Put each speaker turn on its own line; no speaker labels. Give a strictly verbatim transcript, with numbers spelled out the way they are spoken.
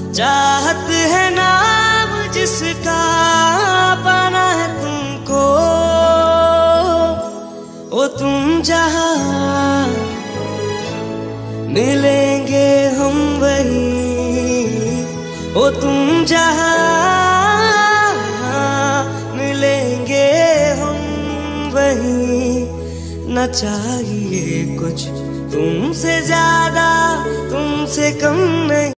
चाहत है नाम जिसका पाना है तुमको, ओ तुम जहां मिलेंगे हम वहीं, ओ तुम जहां मिलेंगे हम वहीं। न चाहिए कुछ तुमसे ज्यादा, तुमसे कम नहीं।